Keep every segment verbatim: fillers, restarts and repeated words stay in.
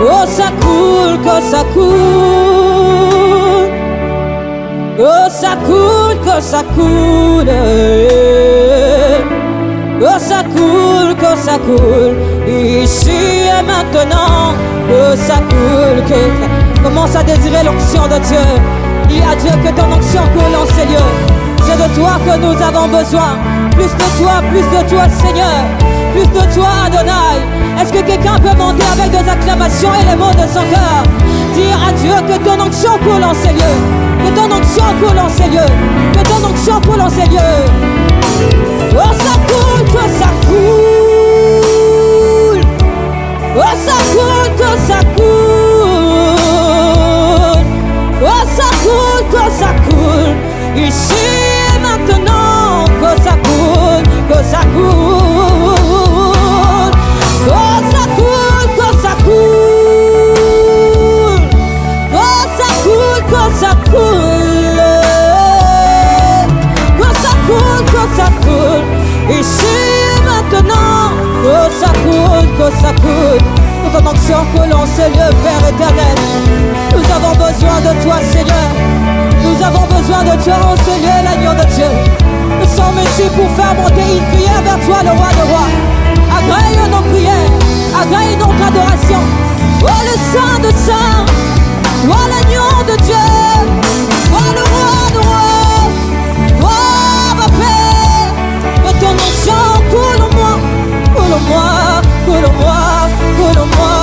Oh, ça coule, que ça coule. Oh, ça coule, que ça coule. Oh, ça coule, que ça coule. Ici et maintenant. Oh, ça coule, que ça... Commence à désirer l'onction de Dieu. Dis à Dieu que ton onction coule en ces lieux. C'est de toi que nous avons besoin. Plus de toi, plus de toi, Seigneur. Plus de toi, Adonai. Est-ce que quelqu'un peut monter avec des acclamations et les mots de son cœur? Dire à Dieu que ton onction coule en ces lieux. Que ton onction coule en ces lieux. Que ton onction coule en ces lieux. Oh, ça coule, que ça coule. Oh, ça coule, que ça coule. Oh, ça coule, que ça coule. Ici et maintenant, que ça coule, que ça coule. Oh, ça coule, que ça coule. Oh, ça coule, que ça coule. Que ça coule, que ça coule. Ici et maintenant, que ça coule, que ça coule. Que ton onction coule en ce lieu, Père éternel. Nous avons besoin de toi, Seigneur. Nous avons besoin de toi en ce lieu, l'agneau de Dieu. Nous sommes ici pour faire monter une prière vers toi, le roi de rois. Agrée nos prières, agrée notre adoration. Oh, le Saint de Saints, toi l'agneau de Dieu, toi le roi de rois, toi ma paix. Que ton onction coule en moi, coule en moi, coule en moi, coule en moi.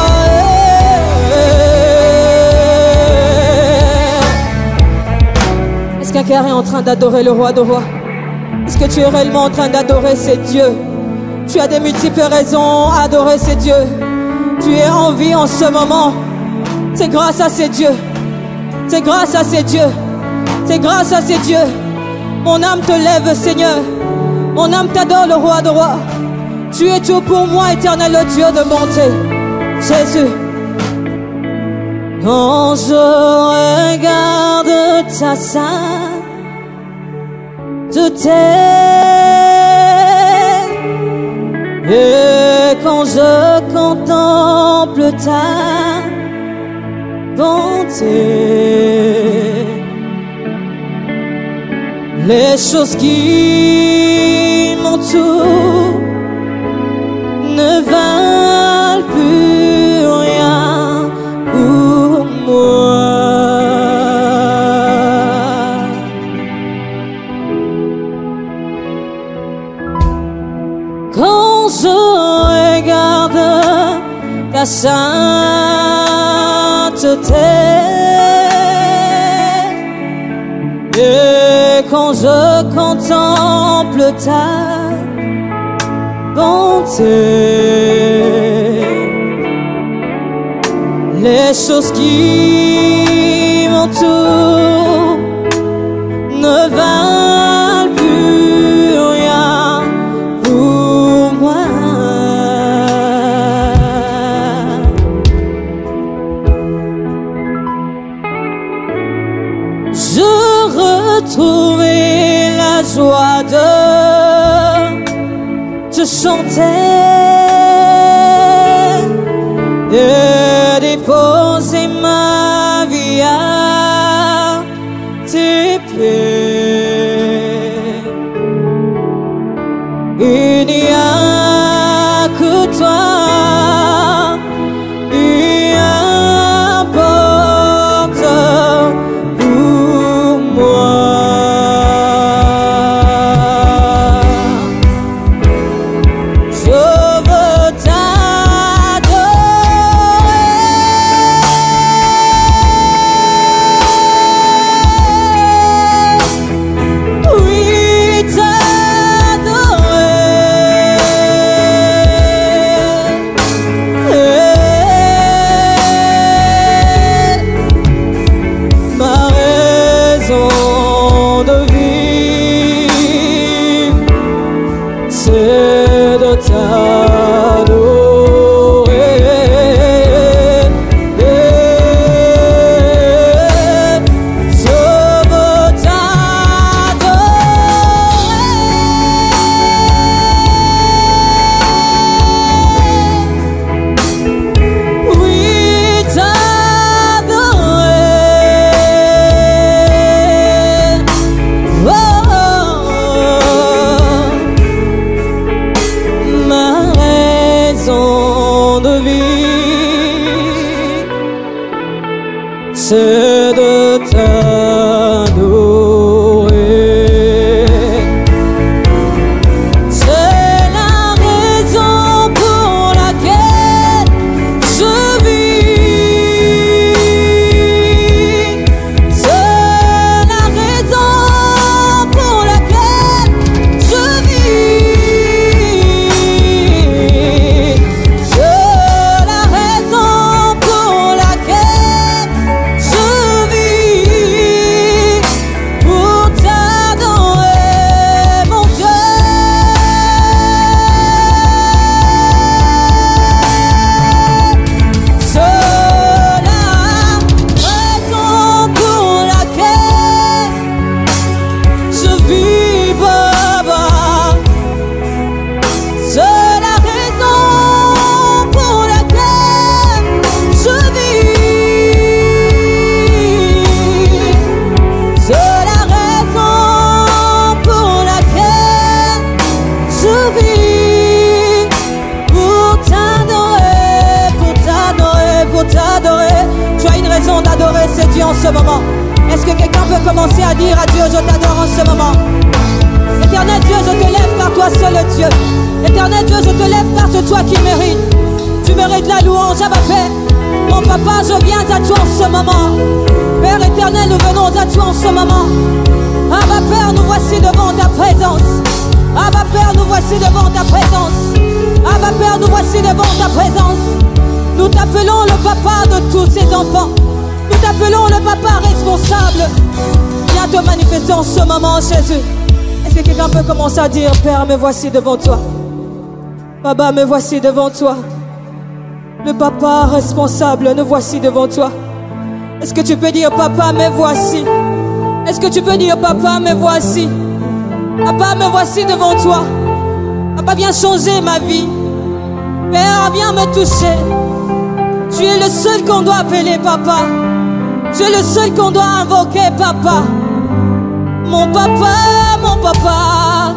Est-ce qu'un cœur est en train d'adorer le roi de rois? Est-ce que tu es réellement en train d'adorer ces dieux? Tu as des multiples raisons à adorer ces dieux. Tu es en vie en ce moment. C'est grâce à ces dieux. C'est grâce à ces dieux. C'est grâce à ces dieux. Mon âme te lève, Seigneur. Mon âme t'adore, le roi de rois. Tu es tout pour moi, éternel, le Dieu de bonté. Jésus. Quand je regarde ta sainteté et quand je contemple ta bonté, les choses qui m'entourent ne valent plus rien pour moi. Quand je regarde ta sainteté et quand je contemple ta bonté, les choses qui m'entourent ne valent plus rien pour moi. Je retrouvais la joie de te chanter et déposer ma vie à tes pieds. Il n'y a que toi, il importe pour moi. Je veux t'adorer. c'est de t'adorer. C'est la raison pour laquelle je vis. C'est la raison pour laquelle je vis. C'est la raison pour laquelle je vis, pour t'adorer, mon Dieu. C'est la raison pour laquelle je vis, Baba. C'est la raison pour laquelle je vis. C'est la raison pour laquelle je vis, pour t'adorer, pour t'adorer, pour t'adorer. Tu as une raison d'adorer ces dieux en ce moment. Est-ce que quelqu'un peut commencer à dire à Dieu, je t'adore en ce moment? Éternel Dieu, je te lève car toi seul le Dieu. Éternel Dieu, je te lève car c'est toi qui mérites. Tu mérites la louange, Abba Père. Mon papa, je viens à toi en ce moment. Père éternel, nous venons à toi en ce moment. Abba Père, nous voici devant ta présence. Abba Père, nous voici devant ta présence. Abba Père, nous voici devant ta présence. Nous t'appelons le papa de tous ces enfants. Nous t'appelons le papa responsable. Viens te manifester en ce moment, Jésus. Est-ce que quelqu'un peut commencer à dire, Père, me voici devant toi. Baba, me voici devant toi. Le papa responsable, nous voici devant toi. Est-ce que tu peux dire, Papa, me voici? Est-ce que tu peux dire, Papa, me voici? Papa, me voici devant toi. Papa, viens changer ma vie. Père, viens me toucher. Tu es le seul qu'on doit appeler Papa. Tu es le seul qu'on doit invoquer Papa. Mon papa, mon papa.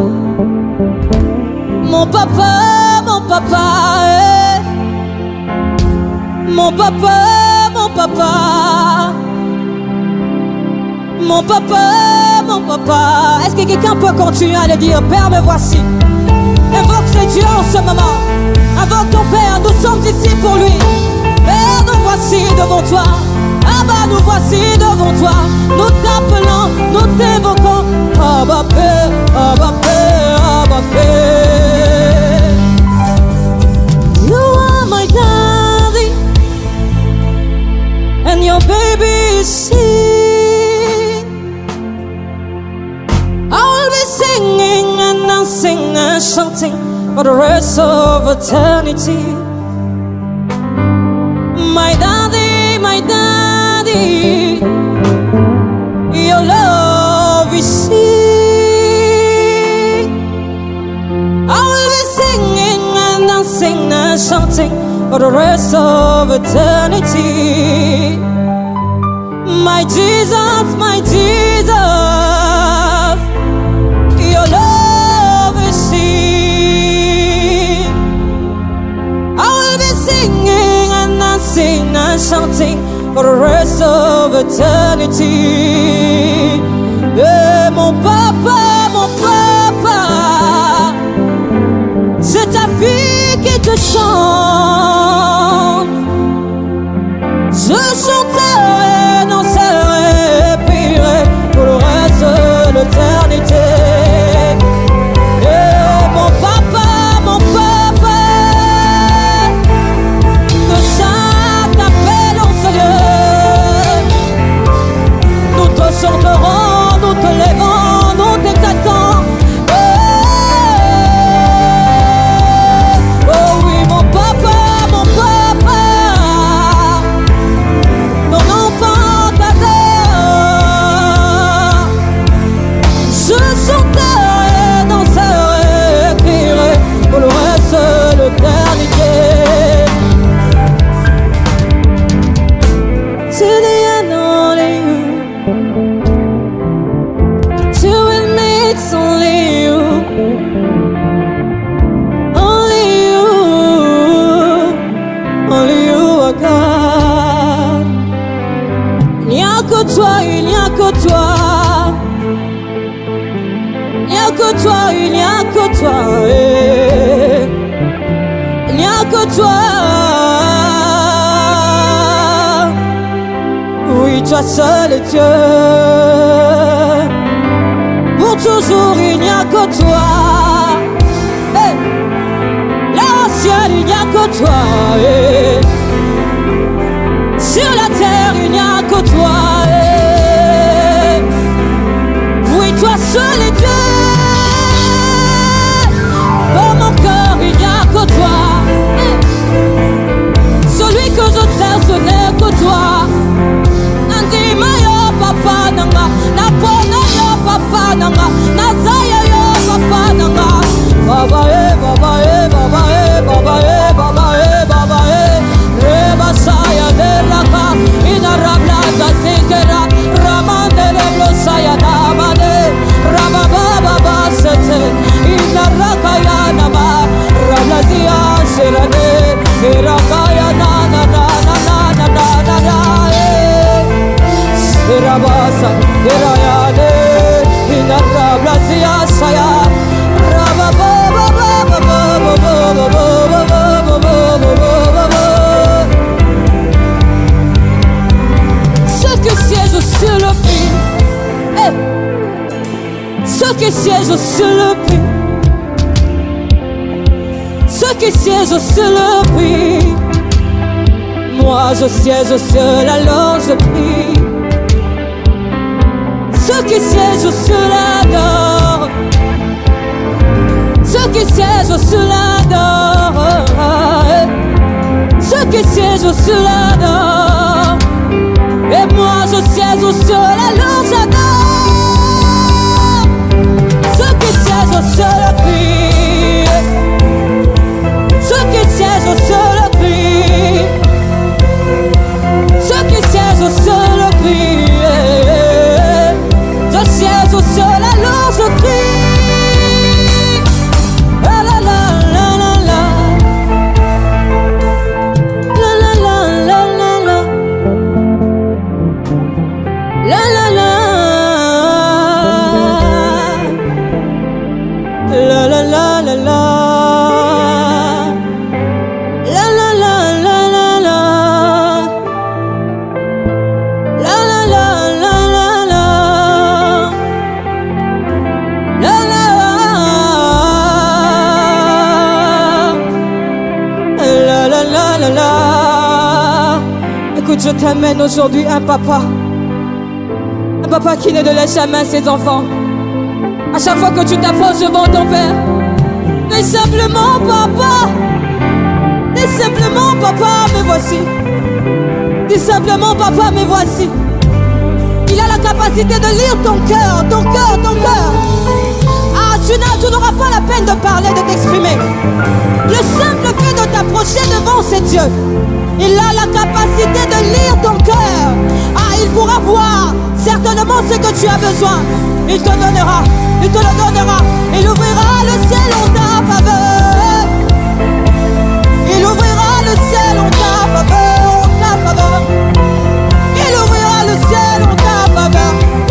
Mon papa, mon papa. eh. Mon papa, mon papa. Mon papa, mon papa. Est-ce que quelqu'un peut continuer à le dire? Père, me voici. Invoque ce Dieu en ce moment. Invoque ton Père, nous sommes ici pour lui. Père, nous voici devant toi. Abba, nous voici devant toi. Nous t'appelons, nous t'évoquons. Abba Père, Abba Père, Abba Père. You are my daddy, and your baby is sing. I'll be singing and dancing and shouting for the rest of eternity. My daddy, my daddy, your love is sing. I will be singing and dancing and shouting for the rest of eternity. My Jesus, my Jesus, your love is sing. I will be singing and dancing and shouting for the rest of eternity. Eh, mon papa, mon papa, c'est ta fille qui te chante. Je chanterai, danserai, prierai pour le reste de l'éternité. Eh, mon papa, mon papa, que chaque appel en ce lieu, nous te chanterons, nous te lèverons, nous t'exalterons. toi, il n'y a que toi. Il n'y a que toi, il n'y a que toi. Il n'y a que toi. Oui, toi seul est Dieu. Pour toujours, il n'y a que toi. Hey. Là au ciel, il n'y a que toi. Hey. Sur la terre, il n'y a que toi. Hey. Oui, toi seul est Dieu. Dans mon cœur, il n'y a que toi. Hey. Celui que je sers, ce n'est que toi. Nandima yo papa nanga, napona yo papa nanga, nazaya yo papa nanga. Baba eh, baba eh, baba eh, baba eh, baba eh, baba eh. Reba saya de raka, ina rabla zasikera, ramande le blosaya namade, rababa baba sete, ina raka ya nama, rabla zia serane, raka ya na na na na na na na na na. Rabasa, Irayane, Inarablasia Saya, ceux qui siègent sur le puits, hey. Ceux qui siègent sur le puits, ceux qui siègent sur le puits, moi je siège sur la loge puits. Ceux qui siègent sur la door, ceux qui siègent sur la door, ceux qui siègent sur la door, et moi je siège sur la loge d'or. Ceux qui siègent sur le puits, ceux qui siègent sur le puits, ceux qui siègent sur le puits. Je siège sur la loge de Christ. La la la la la la. La la la la la la. La la la. La la la la la. La la la la la la. La la la la la la. Écoute, je t'amène aujourd'hui un papa. Un papa qui ne laisse jamais ses enfants. À chaque fois que tu t'approches devant ton père, dis simplement papa. Dis simplement papa, me voici. Dis simplement papa, me voici. Il a la capacité de lire ton cœur, ton cœur, ton cœur. Ah, tu n'auras pas la peine de parler, de t'exprimer. Le simple fait de t'approcher devant ces dieux, il a la capacité de lire ton cœur. Ah, il pourra voir certainement ce que tu as besoin. Il te donnera, il te le donnera. Il ouvrira le ciel en ta faveur. Il ouvrira le ciel en ta faveur, en ta faveur. Il ouvrira le ciel en ta faveur.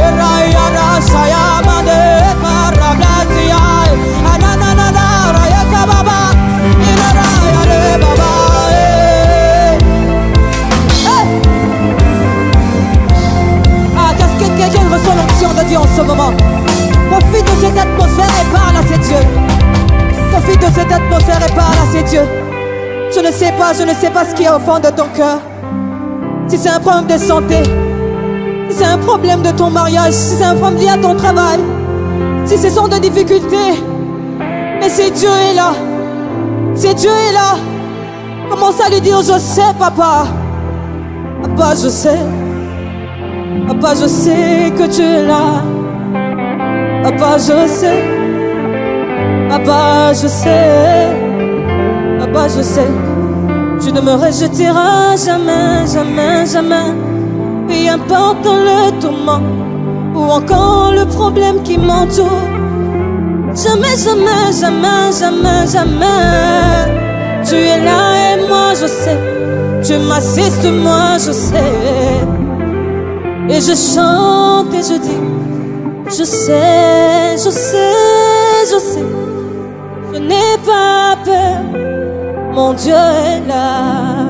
Quelqu'un reçoit l'onction de Dieu en ce moment. Profite de cette atmosphère et parle à ces dieux. Profite de cette atmosphère et parle à ces dieux. Je ne sais pas, je ne sais pas ce qu'il y a au fond de ton cœur. Si c'est un problème de santé, si c'est un problème de ton mariage, si c'est un problème lié à ton travail, si ce sont des difficultés, mais si Dieu est là, si Dieu est là, commence à lui dire: je sais papa, papa je sais. Papa, je sais que tu es là. Papa, je sais. Papa, je sais. Papa, je sais. Tu ne me rejetteras jamais, jamais, jamais. Peu importe le tourment ou encore le problème qui m'entoure. Jamais, jamais, jamais, jamais, jamais. Tu es là et moi je sais. Tu m'assistes, moi je sais. Et je chante et je dis, je sais, je sais, je sais, je n'ai pas peur, mon Dieu est là.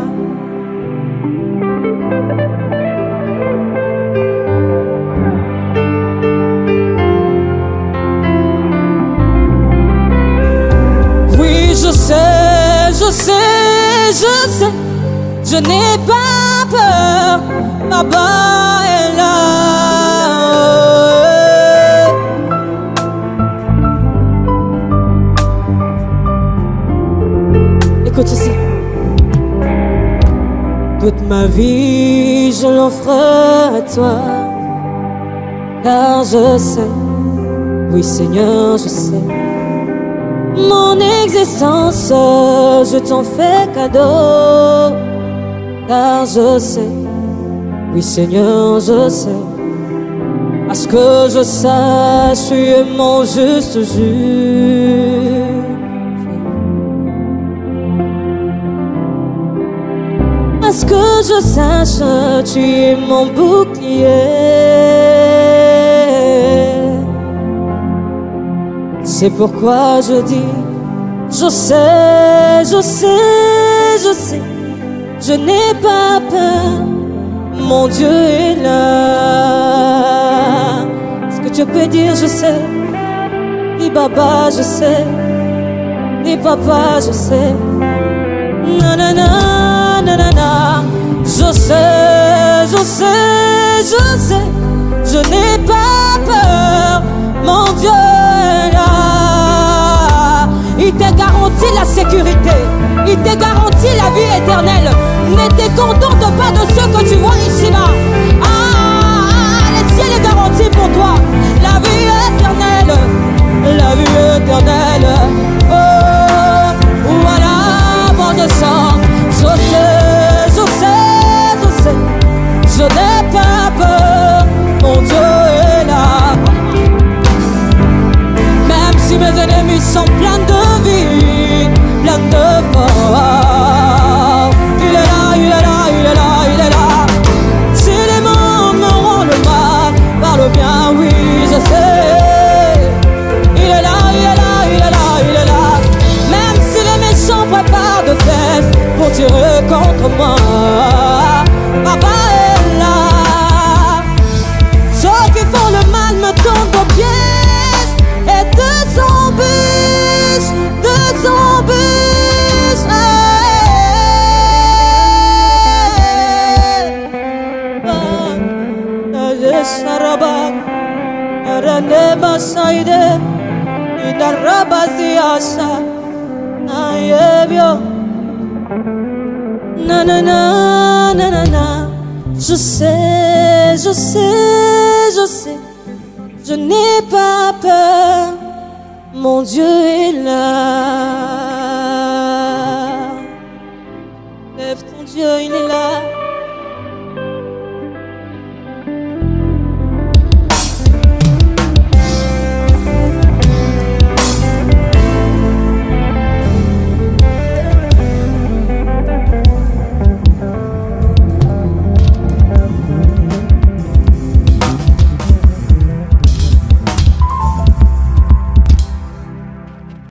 Oui, je sais, je sais, je sais, je n'ai pas peur, Papa est là. Écoute ceci. Toute ma vie, je l'offre à toi, car je sais, oui Seigneur, je sais, mon existence, je t'en fais cadeau, car je sais, oui Seigneur, je sais, parce que je sache, tu es mon juste juge. Parce que je sache, tu es mon bouclier. C'est pourquoi je dis, je sais, je sais, je sais, je n'ai pas peur, mon Dieu est là. Est-ce que tu peux dire, je sais? Dis Baba, je sais. Dis Papa, je sais. Nanana, nanana. Je sais, je sais, je sais, je n'ai pas peur, mon Dieu est là. Il t'a garanti la sécurité, il t'a garanti la vie éternelle. Ne te contente pas de ce que tu vois ici-bas. Ah, le ciel est garanti pour toi. La vie éternelle, la vie éternelle. Oh, voilà mon sang. Je sais, je sais, je sais, je n'ai pas peur, mon Dieu est là. Même si mes ennemis sont pleins de vie, pleins de force, il est là, il est là, il est là, il est là. Si les mondes me rendent mal, par le bien, oui, je sais. Il est là, il est là, il est là, il est là. Même si les méchants préparent de fête pour tirer contre moi, Papa est là. Ceux qui font le mal me tombent au piège et deux embûches, deux embûches. Nanana, nanana. Je sais, je sais, je sais, je n'ai pas peur, mon Dieu est là. Lève ton Dieu, il est là.